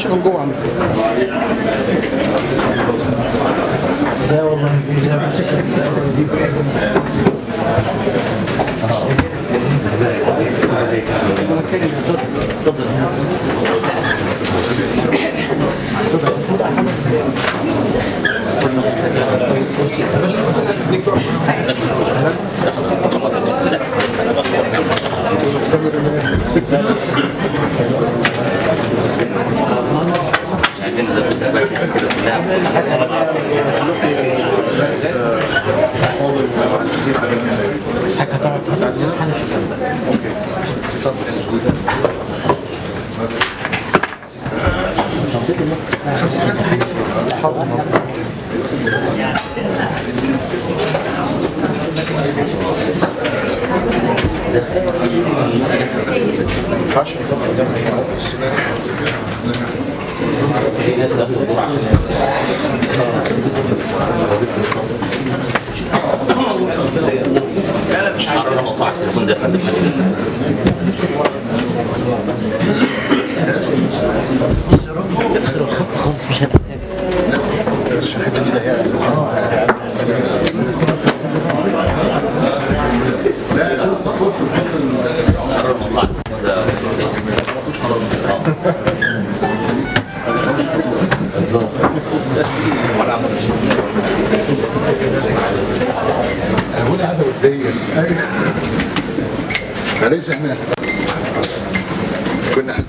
خش من جوه عم. لا والله عايزين نلبس الباك كده حتى تقعد تعزز حاجه ينفعش لا مش عارف انا مقطوع التليفون ده يا فندم افصل الخط خالص مش هتحتاج مش الحته دي ضيقه. قرر الموضوع ده بالظبط هنا هذا وديا. معلش احنا مش كنا